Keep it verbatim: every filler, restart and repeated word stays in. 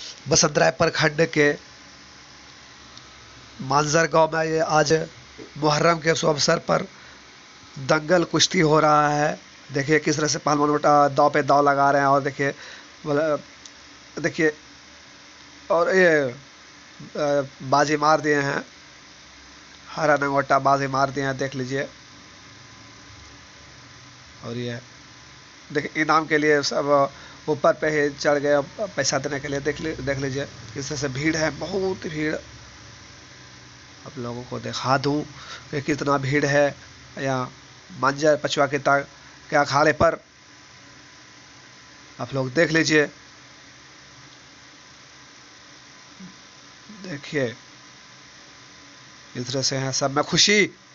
बसंतराय प्रखंड के मांजर गांव में ये आज मुहर्रम के शुभ अवसर पर दंगल कुश्ती हो रहा है। देखिए किस तरह से पहलवान बेटा दाव पे दाव लगा रहे हैं और देखिए देखिए और ये अ, बाजी मार दिए हैं, हरा नंगोटा बाजी मार दिए हैं, देख लीजिए। और ये देखिए इनाम के लिए सब ऊपर पे ही चढ़ गए पैसा देने के लिए। देख ली देख लीजिए किस तरह से भीड़ है, बहुत भीड़। आप लोगों को दिखा दूं कि कितना भीड़ है यहाँ मांजर पचुआ के ता के अखाड़े पर। आप लोग देख लीजिए, देखिए इस तरह से है सब में खुशी।